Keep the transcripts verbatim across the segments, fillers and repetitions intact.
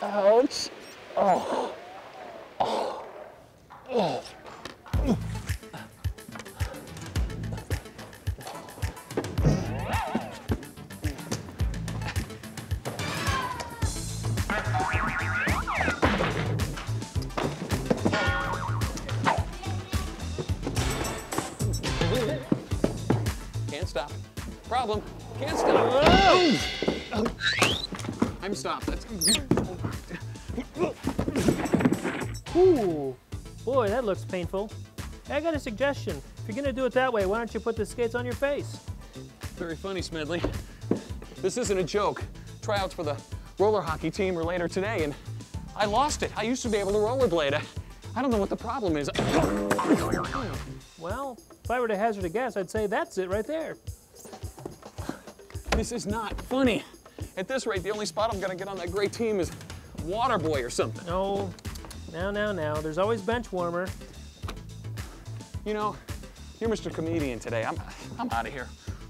Ouch. Oh. Oh. Oh. Can't stop. Problem. Can't stop. Oh. I'm stopped. That's... Ooh, boy, that looks painful. Hey, I got a suggestion. If you're gonna do it that way, why don't you put the skates on your face? Very funny, Smedley. This isn't a joke. Tryouts for the roller hockey team were later today, and I lost it. I used to be able to rollerblade. I, I don't know what the problem is. Well, if I were to hazard a guess, I'd say that's it right there. This is not funny. At this rate, the only spot I'm gonna get on that great team is water boy or something. No, now, now, now. There's always bench warmer. You know, you're Mister Comedian today. I'm, I'm out of here.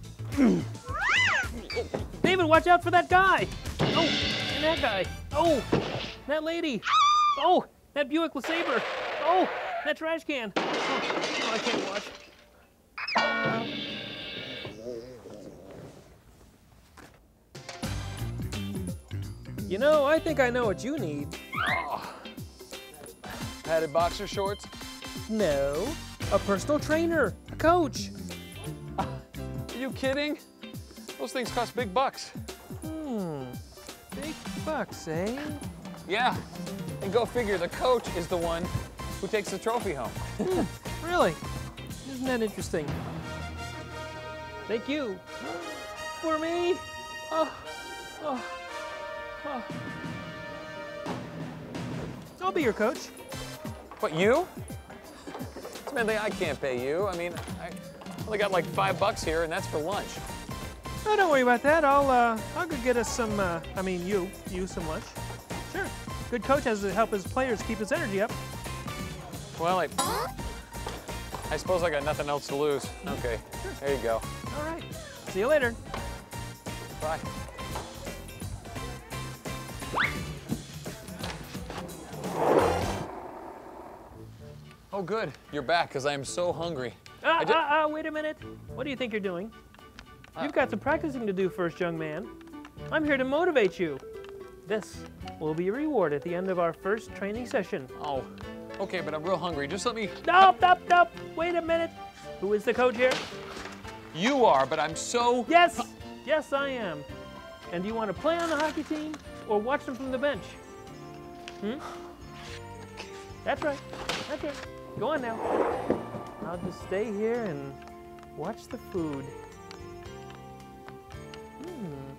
David, watch out for that guy. Oh, and that guy. Oh, that lady. Oh, that Buick LeSabre. Oh, that trash can. Oh, oh, I can't watch. You know, I think I know what you need. Oh. Padded boxer shorts? No, a personal trainer, a coach. Are you kidding? Those things cost big bucks. Hmm, big bucks, eh? Yeah, and go figure, the coach is the one who takes the trophy home. Hmm, really? Isn't that interesting? Thank you. For me? Oh, oh, oh. I'll be your coach. What, you? Smedley, I can't pay you. I mean, I only got like five bucks here, and that's for lunch. Oh, don't worry about that. I'll, uh, I'll go get us some, uh, I mean, you, you some lunch. Sure. Good coach has to help his players keep his energy up. Well, I, I suppose I got nothing else to lose. Okay, there you go. All right. See you later. Bye. Oh, good. You're back, because I am so hungry. Ah, I ju- ah, ah, wait a minute. What do you think you're doing? Uh, You've got some practicing to do first, young man. I'm here to motivate you. This will be your reward at the end of our first training session. Oh, okay, but I'm real hungry. Just let me... Stop, stop, stop. Wait a minute. Who is the coach here? You are, but I'm so... Yes, yes, I am. And do you want to play on the hockey team or watch them from the bench? Hmm? That's right. That's right. Go on now. I'll just stay here and watch the food. Hmm.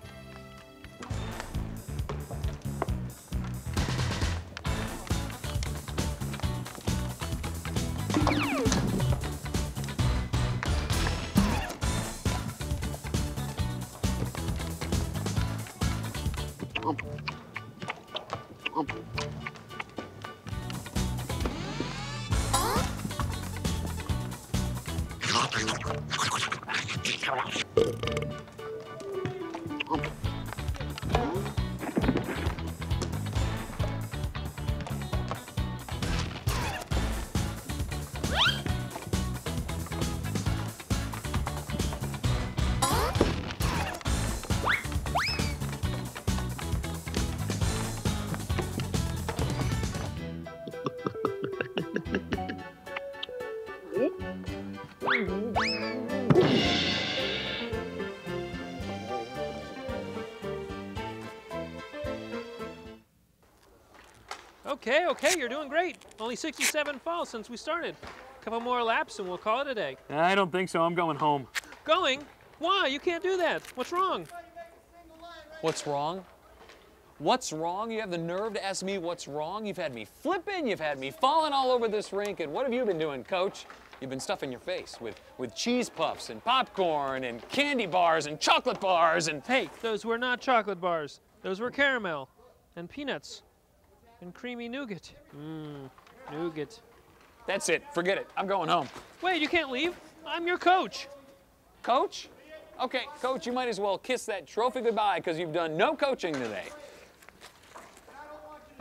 Okay, okay, you're doing great. Only sixty-seven falls since we started. Couple more laps and we'll call it a day. I don't think so. I'm going home. Going? Why? You can't do that. What's wrong? What's wrong? What's wrong? You have the nerve to ask me what's wrong? You've had me flipping, you've had me falling all over this rink, and what have you been doing, Coach? You've been stuffing your face with, with cheese puffs and popcorn and candy bars and chocolate bars and... Hey, those were not chocolate bars. Those were caramel and peanuts and creamy nougat. Mmm, nougat. That's it. Forget it. I'm going home. Wait, you can't leave. I'm your coach. Coach? Okay, Coach, you might as well kiss that trophy goodbye because you've done no coaching today.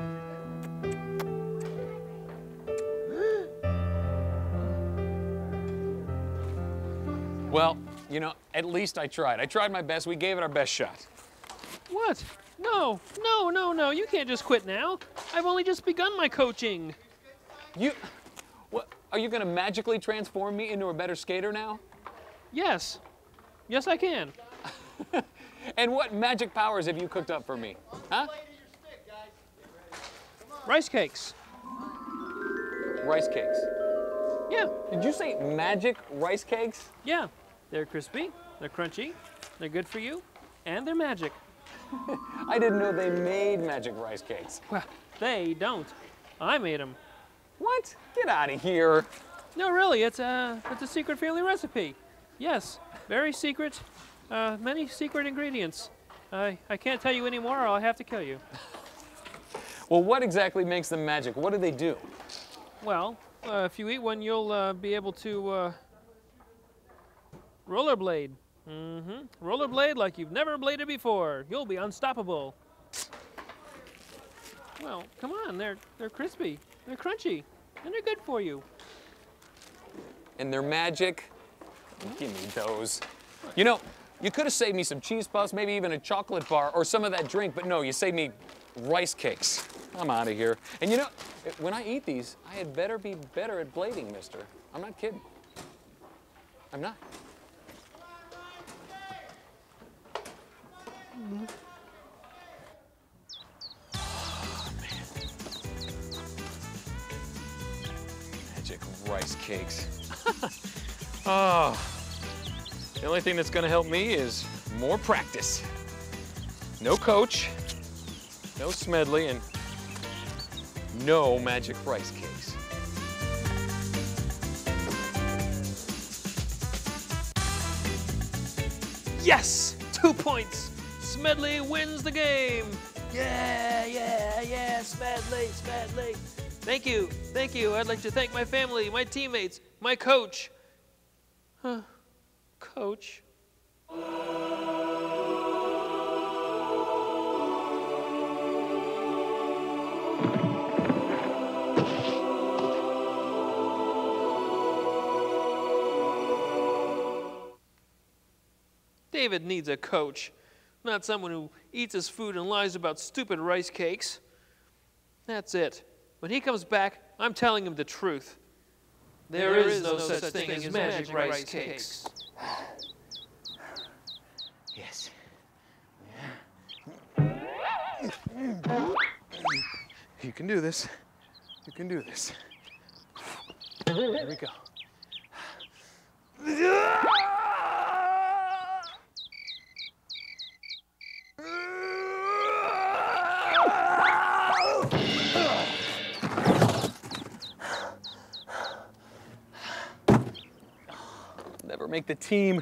Well, you know, at least I tried. I tried my best. We gave it our best shot. What? No, no, no, no. You can't just quit now. I've only just begun my coaching. You, what, are you gonna magically transform me into a better skater now? Yes. Yes, I can. And what magic powers have you cooked up for me? Huh? Rice cakes. Rice cakes. Yeah, Did you say magic rice cakes? yeah. They're crispy, they're crunchy, they're good for you, and they're magic. I didn't know they made magic rice cakes. Well, they don't. I made them. What? Get out of here. No, really, it's a, it's a secret family recipe. Yes, very secret, uh, many secret ingredients. I, I can't tell you any more or I'll have to kill you. Well, what exactly makes them magic? What do they do? Well, uh, if you eat one, you'll uh, be able to uh, rollerblade. Mm-hmm. Rollerblade like you've never bladed before. You'll be unstoppable. Well, come on, they're they're crispy, they're crunchy, and they're good for you. And they're magic? Give me those. You know, you could have saved me some cheese puffs, maybe even a chocolate bar or some of that drink, but no, you saved me rice cakes. I'm out of here. And you know, when I eat these, I had better be better at blading, mister. I'm not kidding. I'm not. Oh, man. Magic rice cakes. Oh. The only thing that's gonna help me is more practice. No coach, no Smedley, and no magic rice cakes. Yes! Two points! Smedley wins the game! Yeah, yeah, yeah, Smedley, Smedley. Thank you, thank you. I'd like to thank my family, my teammates, my coach. Huh. Coach? David needs a coach, not someone who eats his food and lies about stupid rice cakes. That's it. When he comes back, I'm telling him the truth. There, there is, is no such thing as magic rice cakes. Yes. You can do this. You can do this. Here we go. Never make the team.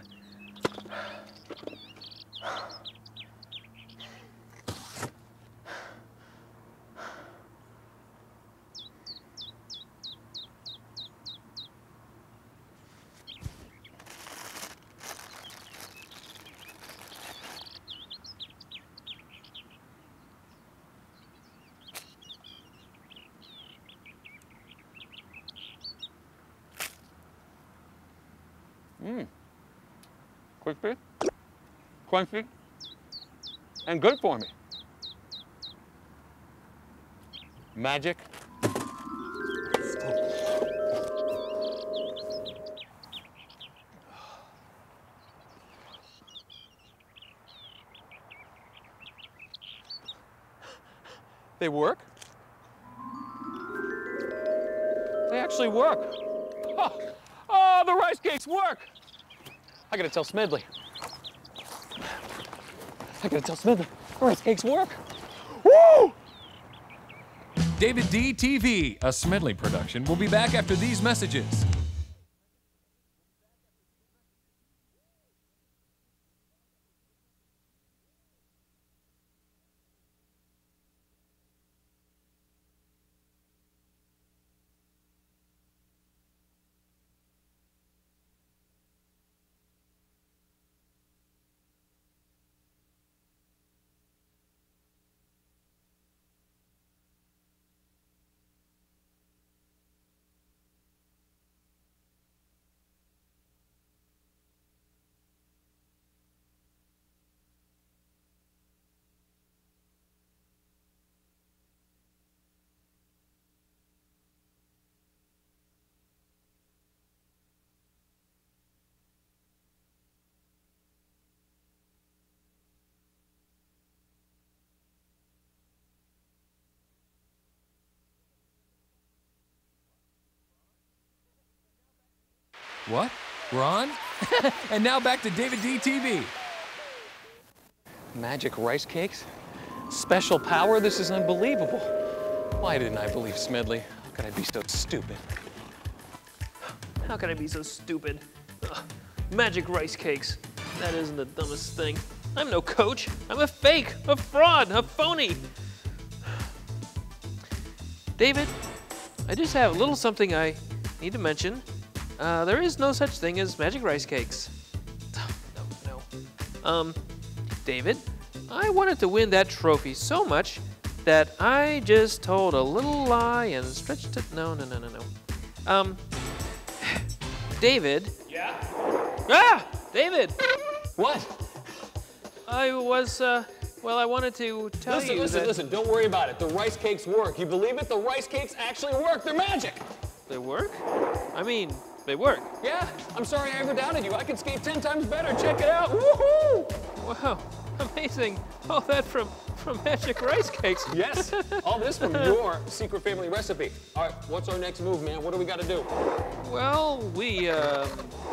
Mmm. Crispy, crunchy, and good for me. Magic. They work? They actually work. Oh, oh, the rice cakes work. I gotta tell Smedley. I gotta tell Smedley. The rice cakes work. Woo! David D. T V, a Smedley production, will be back after these messages. What? We're on? And now back to David D T V. Magic rice cakes? Special power? This is unbelievable. Why didn't I believe Smedley? How could I be so stupid? How can I be so stupid? Ugh. Magic rice cakes. That isn't the dumbest thing. I'm no coach. I'm a fake, a fraud, a phony. David, I just have a little something I need to mention. Uh, there is no such thing as magic rice cakes. No, no. Um, David, I wanted to win that trophy so much that I just told a little lie and stretched it. No, no, no, no, no. Um, David. Yeah? Ah! David! What? I was, uh, well, I wanted to tell Listen, you listen, that listen, don't worry about it. The rice cakes work. You believe it? The rice cakes actually work. They're magic. they work. I mean, they work. Yeah, I'm sorry I ever doubted you. I can skate ten times better. Check it out. Woohoo! Wow, amazing. All that from, from magic rice cakes. Yes, all this from your secret family recipe. All right, what's our next move, man? What do we got to do? Well, we, um,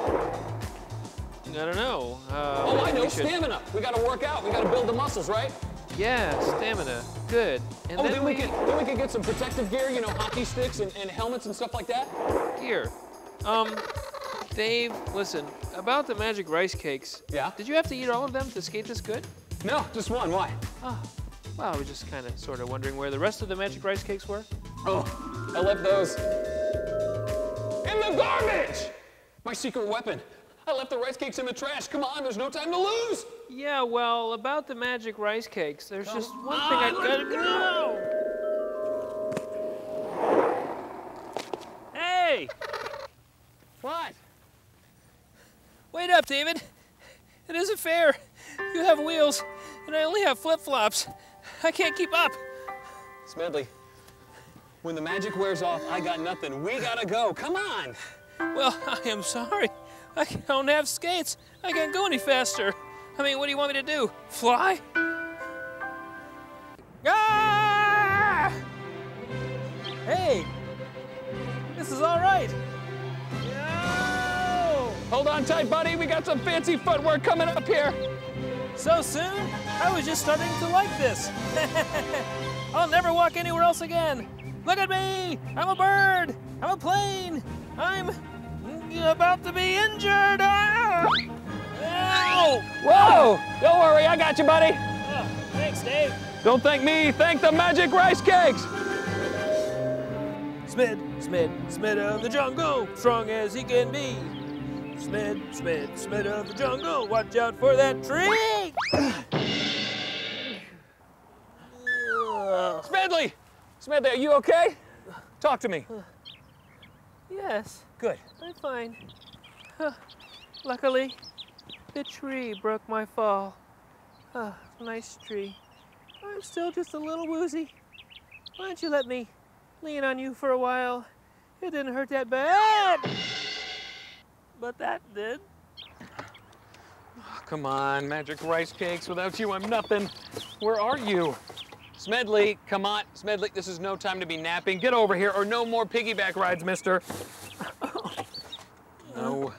I don't know. Uh, Oh, I know, we should- stamina. We got to work out. We got to build the muscles, right? Yeah, stamina. Good. And Oh, then, then we we, could then we could get some protective gear, you know, hockey sticks and, and helmets and stuff like that. here. Um, Dave, listen, about the magic rice cakes. Yeah? Did you have to eat all of them to skate this good? No, just one. Why? Oh, well, I was just kind of sort of wondering where the rest of the magic rice cakes were. Oh, I left those in the garbage. My secret weapon. I left the rice cakes in the trash. Come on, there's no time to lose. Yeah, well, about the magic rice cakes, there's Come just one on, thing I let's gotta go. Hey! What? Wait up, David. It isn't fair. You have wheels, and I only have flip-flops. I can't keep up. Smedley, when the magic wears off, I got nothing. We gotta go. Come on. Well, I am sorry. I don't have skates. I can't go any faster. I mean, what do you want me to do? Fly? Ah! Hey, this is all right. Yo! Hold on tight, buddy. We got some fancy footwork coming up here. So soon? I was just starting to like this. I'll never walk anywhere else again. Look at me! I'm a bird! I'm a plane! I'm about to be injured! Ah! Ow! Whoa! Don't worry, I got you, buddy. Oh, thanks, Dave. Don't thank me. Thank the magic rice cakes. Smid, Smid, Smid of the jungle, strong as he can be. Smid, Smid, Smid of the jungle, watch out for that tree! Smedley! Smedley, are you okay? Talk to me. Yes, Good. I'm fine. Huh. Luckily, the tree broke my fall. Ah, nice tree. I'm still just a little woozy. Why don't you let me lean on you for a while? It didn't hurt that bad. But that did. Oh, come on, magic rice cakes. Without you, I'm nothing. Where are you? Smedley, come on. Smedley, this is no time to be napping. Get over here or no more piggyback rides, mister. No.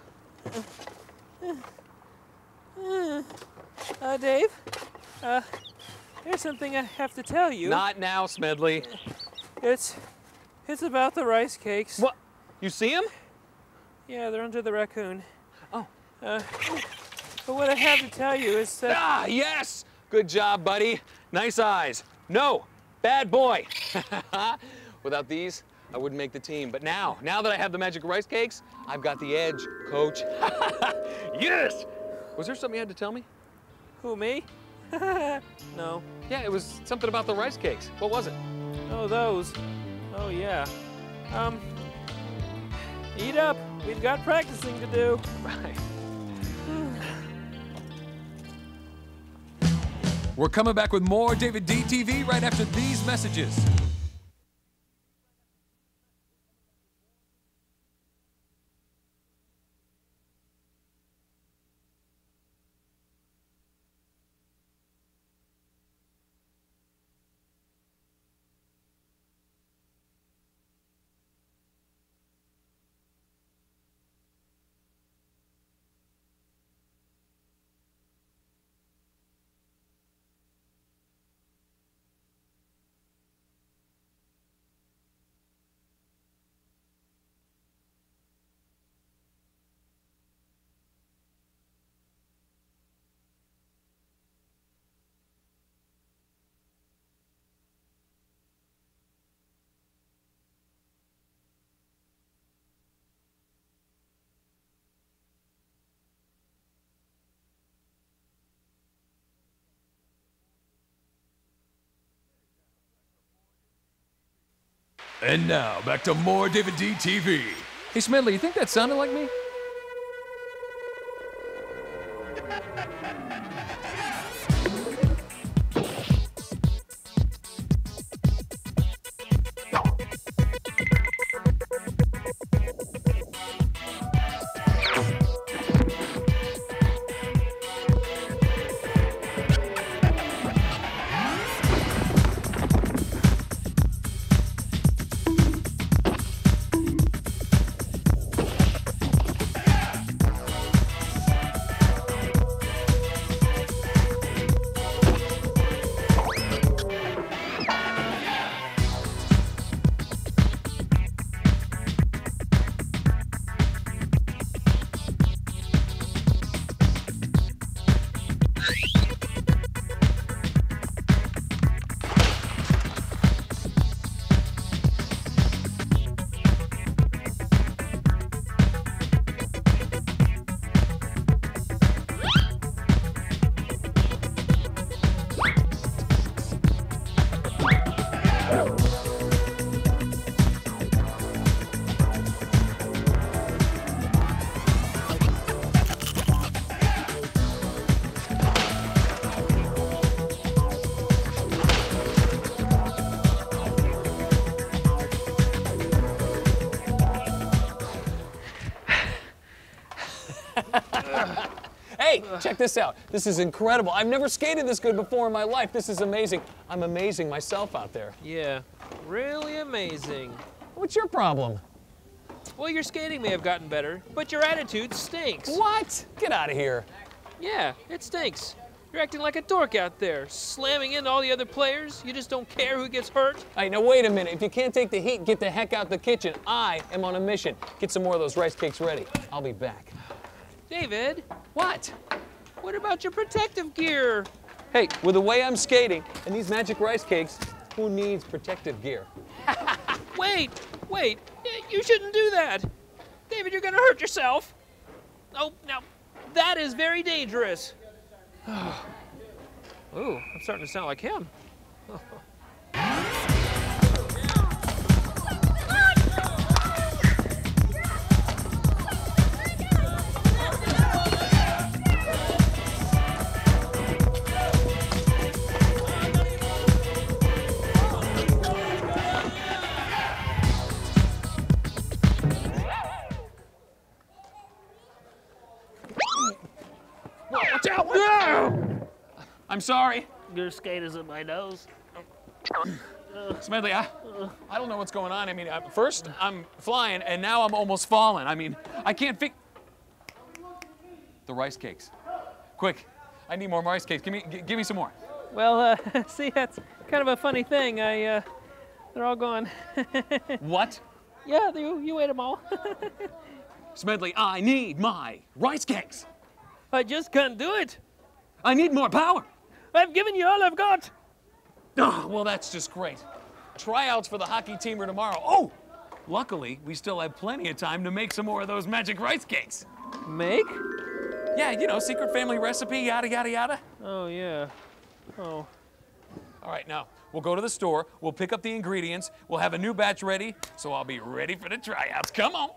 Uh, Dave, uh, there's something I have to tell you. Not now, Smedley. It's, it's about the rice cakes. What? You see him? Yeah, they're under the raccoon. Oh. Uh, but what I have to tell you is that... Ah, yes! Good job, buddy. Nice eyes. No, bad boy. Without these, I wouldn't make the team. But now, now that I have the magic rice cakes, I've got the edge, coach. Yes! Was there something you had to tell me? Who, me? No. Yeah, it was something about the rice cakes. What was it? Oh, those. Oh, yeah. Um, eat up. We've got practicing to do. Right. We're coming back with more David D T V right after these messages. And now, back to more David D T V. Hey, Smedley, you think that sounded like me? Hey, check this out. This is incredible. I've never skated this good before in my life. This is amazing. I'm amazing myself out there. Yeah, really amazing. What's your problem? Well, your skating may have gotten better, but your attitude stinks. What? Get out of here. Yeah, it stinks. You're acting like a dork out there, slamming into all the other players. You just don't care who gets hurt. Hey, now wait a minute. If you can't take the heat, get the heck out the kitchen. I am on a mission. Get some more of those rice cakes ready. I'll be back. David, What? what about your protective gear? Hey, with the way I'm skating and these magic rice cakes, who needs protective gear? Wait, wait, y- you shouldn't do that. David, you're gonna hurt yourself. Oh, now, that is very dangerous. Ooh, I'm starting to sound like him. Watch out! I'm sorry. Your skate is in my nose. Smedley, I, I don't know what's going on. I mean, uh, first I'm flying, and now I'm almost falling. I mean, I can't fix the rice cakes. Quick, I need more rice cakes. Give me, g- give me some more. Well, uh, see, that's kind of a funny thing. I, uh, they're all gone. What? Yeah, you, you ate them all. Smedley, I need my rice cakes. I just can't do it. I need more power. I've given you all I've got. Oh, well, that's just great. Tryouts for the hockey team are tomorrow. Oh, luckily, we still have plenty of time to make some more of those magic rice cakes. Make? Yeah, you know, secret family recipe, yada, yada, yada. Oh, yeah. Oh. All right, now, we'll go to the store, we'll pick up the ingredients, we'll have a new batch ready, so I'll be ready for the tryouts. Come on.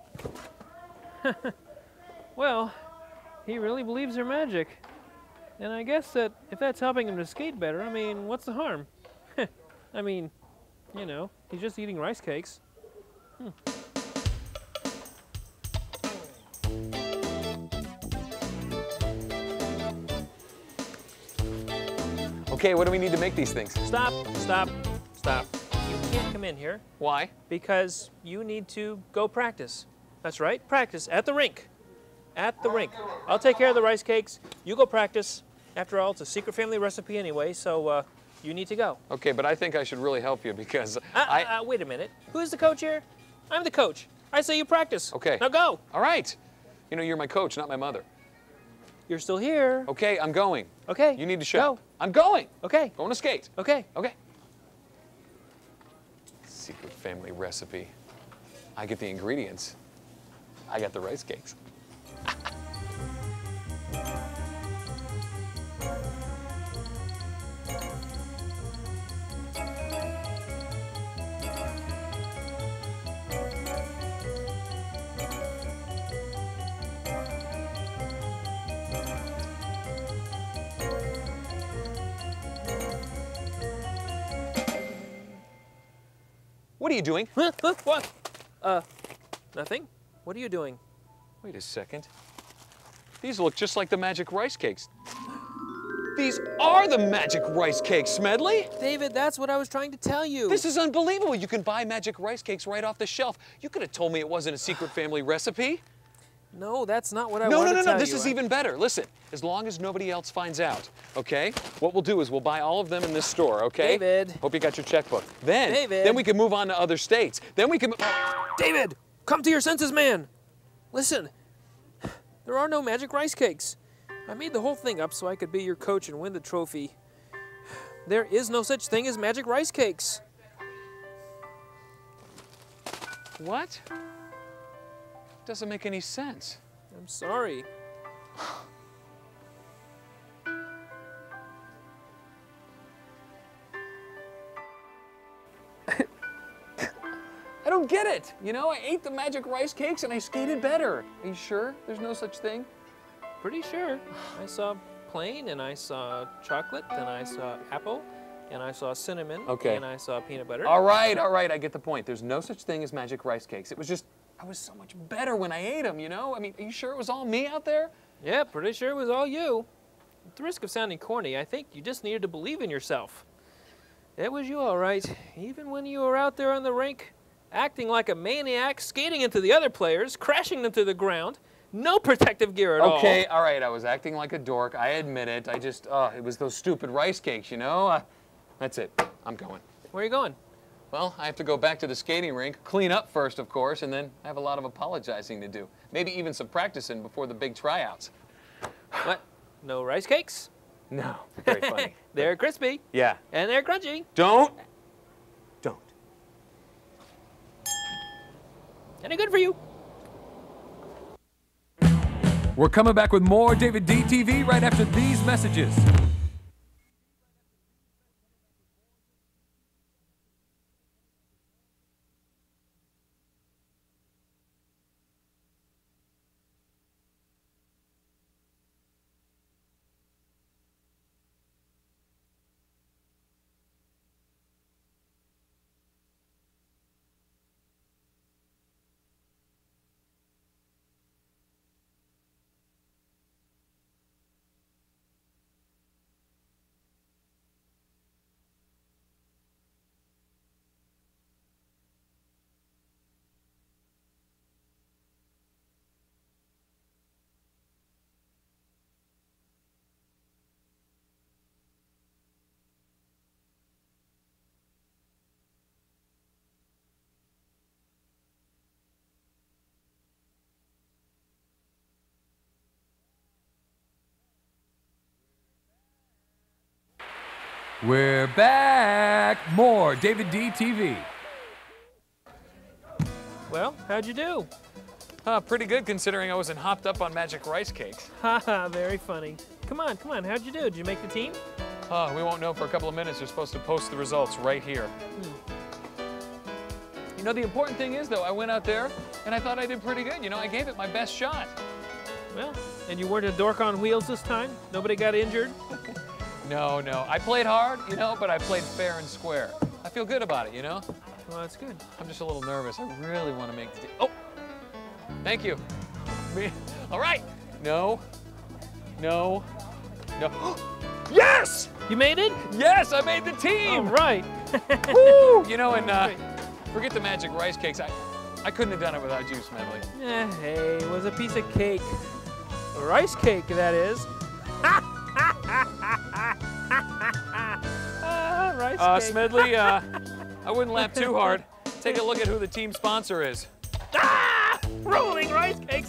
Well, he really believes they're magic. And I guess that if that's helping him to skate better, I mean, what's the harm? I mean, you know, he's just eating rice cakes. Hmm. Okay, what do we need to make these things? Stop, stop, stop. You can't come in here Why? because you need to go practice. That's right, practice at the rink. At the rink. I'll take care of the rice cakes. You go practice. After all, it's a secret family recipe anyway, so uh, you need to go. Okay, but I think I should really help you because Uh, I... uh, uh, wait a minute. Who's the coach here? I'm the coach. I say you practice. Okay. Now go. All right. You know, you're my coach, not my mother. You're still here. Okay, I'm going. Okay. You need to show. Go. I'm going. Okay. Going to skate. Okay. Okay. Secret family recipe. I get the ingredients. I got the rice cakes. are you doing? Huh? Huh? What? Uh, nothing. What are you doing? Wait a second. These look just like the magic rice cakes. These are the magic rice cakes, Smedley. David, that's what I was trying to tell you. This is unbelievable. You can buy magic rice cakes right off the shelf. You could have told me it wasn't a secret family recipe. No, that's not what I No, wanted no, no, to tell no. This you. is I- even better. Listen, as long as nobody else finds out, okay? What we'll do is we'll buy all of them in this store, okay? David. Hope you got your checkbook. Then, David. then we can move on to other states. Then we can. David, come to your senses, man. Listen, there are no magic rice cakes. I made the whole thing up so I could be your coach and win the trophy. There is no such thing as magic rice cakes. What? Doesn't make any sense. I'm sorry. I don't get it. You know, I ate the magic rice cakes and I skated better. Are you sure there's no such thing? Pretty sure. I saw plain, and I saw chocolate, and I saw apple, and I saw cinnamon, Okay. and I saw peanut butter. All right, all right, I get the point. There's no such thing as magic rice cakes. It was just, I was so much better when I ate them, you know? I mean, are you sure it was all me out there? Yeah, pretty sure it was all you. At the risk of sounding corny, I think you just needed to believe in yourself. It was you, all right. Even when you were out there on the rink, acting like a maniac, skating into the other players, crashing them to the ground, no protective gear at all. Okay, all right, I was acting like a dork. I admit it. I just, uh, it was those stupid rice cakes, you know? Uh, that's it. I'm going. Where are you going? Well, I have to go back to the skating rink, clean up first, of course, and then I have a lot of apologizing to do. Maybe even some practicing before the big tryouts. What? No rice cakes? No, very funny. They're crispy. Yeah. And they're crunchy. Don't. Don't. Any good for you. We're coming back with more David D T V right after these messages. We're back. More David D T V. Well, how'd you do? Uh, pretty good considering I wasn't hopped up on magic rice cakes. Haha, very funny. Come on, come on, how'd you do? Did you make the team? Uh, we won't know for a couple of minutes. They're supposed to post the results right here. You know, the important thing is, though, I went out there and I thought I did pretty good. You know, I gave it my best shot. Well, and you weren't a dork on wheels this time? Nobody got injured? No, no. I played hard, you know, but I played fair and square. I feel good about it, you know? Well, that's good. I'm just a little nervous. I really want to make the team. Oh, thank you. Me- All right. No, no, no. Yes! You made it? Yes, I made the All team! right. Woo! You know, and uh, Great. forget the magic rice cakes. I, I couldn't have done it without you, Smedley. Eh, hey, it was a piece of cake. A rice cake, that is. Ah, rice Uh, cake. Smedley, uh, I wouldn't laugh too hard. Take a look at who the team sponsor is. Ah! Rolling rice cakes.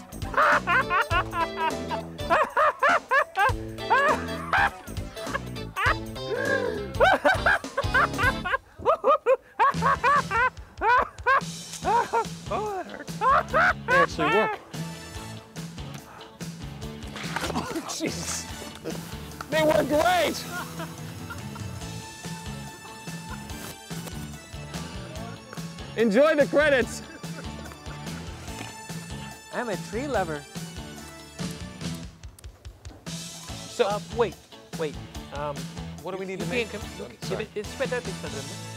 Oh, that hurts. They actually work. Jesus. They work great! Enjoy the credits. I'm a tree lover. So, Uh, wait, wait. Um, what do we need you to make? can't come- Okay, give sorry. it- it's better, it's better.